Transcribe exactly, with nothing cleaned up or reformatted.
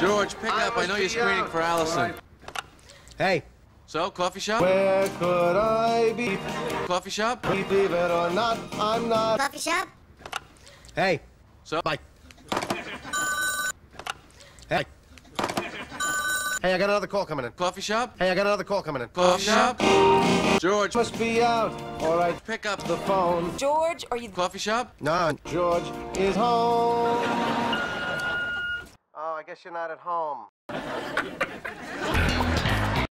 George, pick up. I know you're screening for Allison. Right. Hey. So, coffee shop? Where could I be? Coffee shop? Believe it or not, I'm not. Coffee shop? Hey. So, Bye. Hey. Hey, I got another call coming in. coffee shop? Hey, I got another call coming in. Coffee shop? George, Must be out. All right. pick up. The phone. George, are you... Coffee shop? No, George is home. Oh, I guess you're not at home.